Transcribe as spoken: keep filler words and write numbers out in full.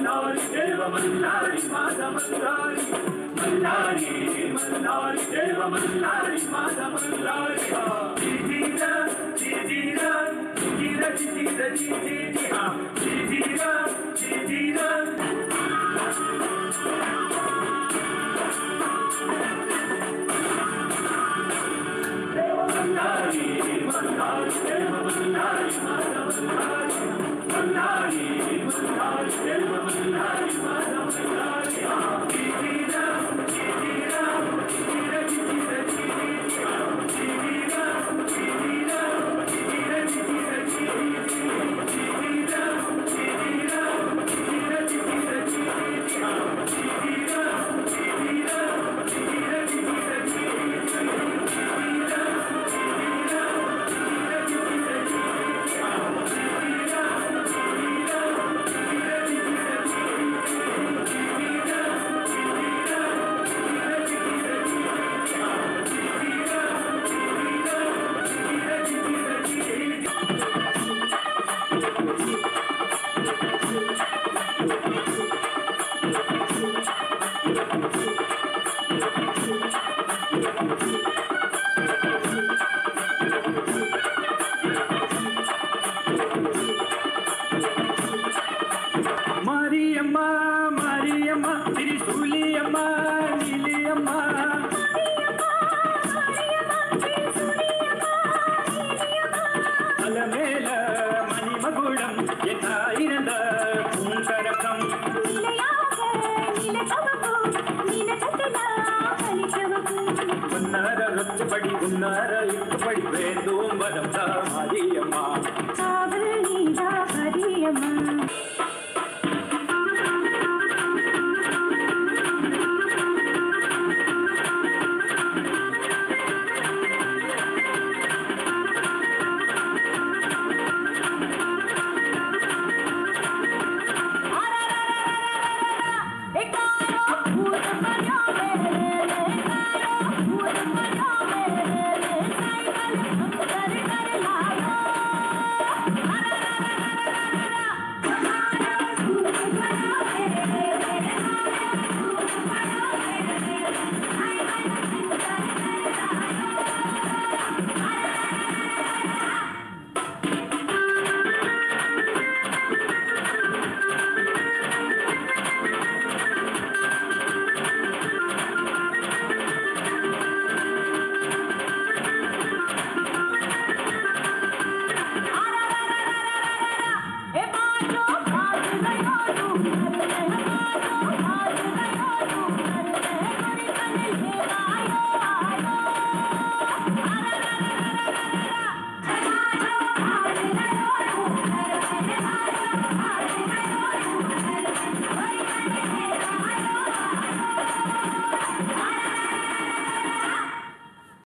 மல்லாரி தேவ மல்லாரி மாத மல்லாரி மல்லாரி மல்லாரி தேவ மல்லாரி மாத மல்லாரி ஜீஜீரா ஜீஜீரா ஜீஜீரா ஜீஜீரா ஜீஜீரா ஜீஜீரா ஜீஜீரா மல்லாரி மல்லாரி தேவ மல்லாரி மாத மல்லாரி மல்லாரி மல்லாரி தேவ மல்லாரி மாத மல்லாரி ஜீஜீரா ஜீஜீரா ஜீஜீரா ஜீஜீரா ஜீஜீரா ஜீஜீரா ஜீஜீரா ஜீஜீரா ஜீஜீரா ஜீஜீரா ஜீஜீரா ஜீஜீரா ஜீஜீரா ஜீஜீரா ஜீஜீரா ஜீஜீரா ஜீஜீரா ஜீஜீரா மாரியம்மா மாரியம்மா திரிசூலியம்மா நீலியம்மா அலமேல மணிமகுடம் என்னாயிருந்த